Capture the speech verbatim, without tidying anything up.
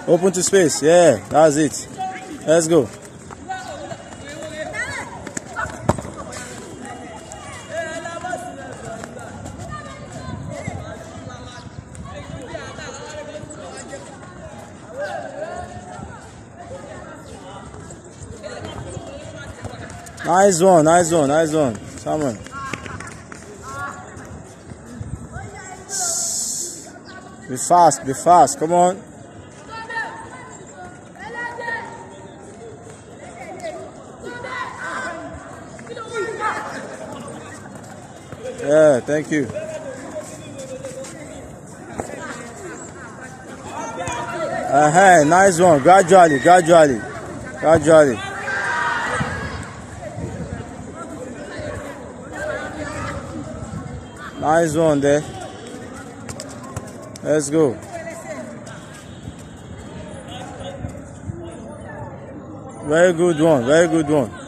Open to space. Yeah, that's it. Let's go. Nice one, nice one, nice one. Someone. Be fast, be fast. Come on. Yeah, thank you. Uh-huh, nice one. Gradually, gradually, gradually. Nice one there. Let's go. Very good one, very good one.